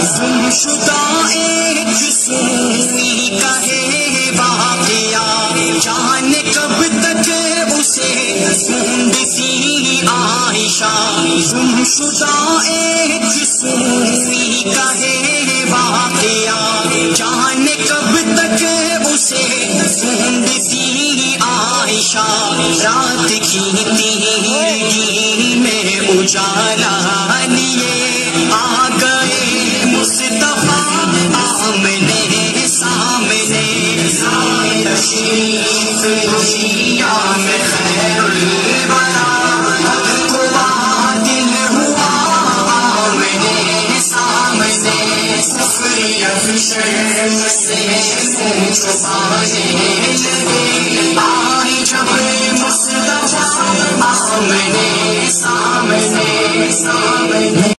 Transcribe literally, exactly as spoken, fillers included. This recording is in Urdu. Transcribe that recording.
گم شدہ ایک سوئی کا ہے واقعہ، جانے کب تک اسے ڈھونڈتی عائشہ، گم شدہ ایک سوئی کا ہے واقعہ، جانے کب تک اسے ڈھونڈتی عائشہ، رات کی تیرگی میں اجالا لیے آ گئے مصطفیٰ آمنے سامنے، تشریف دنیا میں خیر الورا، حق کو باطل ہوا آمنے سامنے، کفر افشر سے منہ چھپانے لگے، آئے جب مصطفیٰ آمنے سامنے سامنے۔